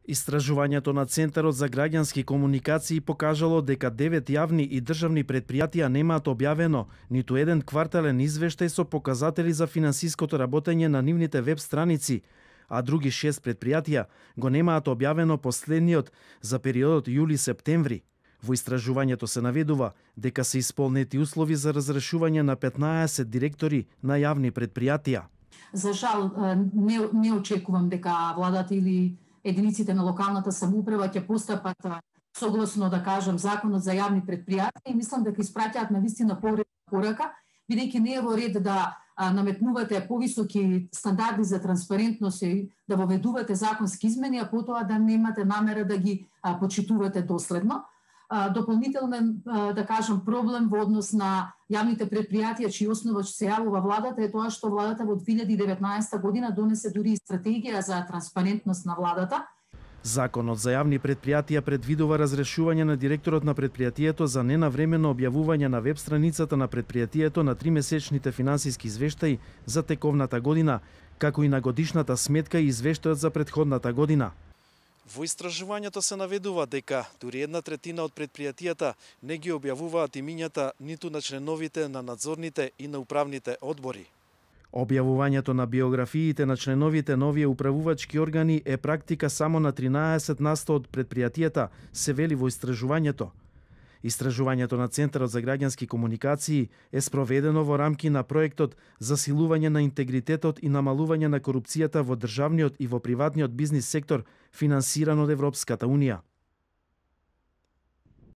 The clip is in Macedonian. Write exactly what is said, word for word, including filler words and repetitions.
Истражувањето на Центарот за граѓански комуникации покажало дека девет јавни и државни претпријатија немаат објавено ниту еден квартален извештај со показатели за финансиското работење на нивните веб страници, а други шест претпријатија го немаат објавено последниот за периодот јули-септември. Во истражувањето се наведува дека се исполнети услови за разрешување на петнаесет директори на јавни претпријатија. За жал, не, не очекувам дека владата или единиците на локалната самоуправа ќе постапат согласно, да кажам, законот за јавни претпријатија и мислам дека испраќаат навистина повредна порака, бидејќи не е во ред да наметнувате повисоки стандарди за транспарентност и да воведувате законски измени, а потоа да немате намера да ги почитувате доследно. Дополнителен, да кажам, проблем во однос на јавните претпријатија, чиј основач се јавува владата, е тоа што владата во две илјади и деветнаесета година донесе дури и стратегија за транспарентност на владата. Законот за јавни претпријатија предвидува разрешување на директорот на претпријатието за ненавремено објавување на веб страницата на претпријатието на тримесечните финансиски извештаи за тековната година, како и на годишната сметка и извештајот за претходната година. Во истражувањето се наведува дека дури една третина од претпријатијата не ги објавуваат имињата ниту на членовите на надзорните и на управните одбори. Објавувањето на биографиите на членовите на овие управувачки органи е практика само на тринаесет на сто од претпријатијата, се вели во истражувањето. Истражувањето на Центарот за граѓански комуникации е спроведено во рамки на проектот Засилување на интегритетот и намалување на корупцијата во државниот и во приватниот бизнис сектор, финансиран од Европската унија.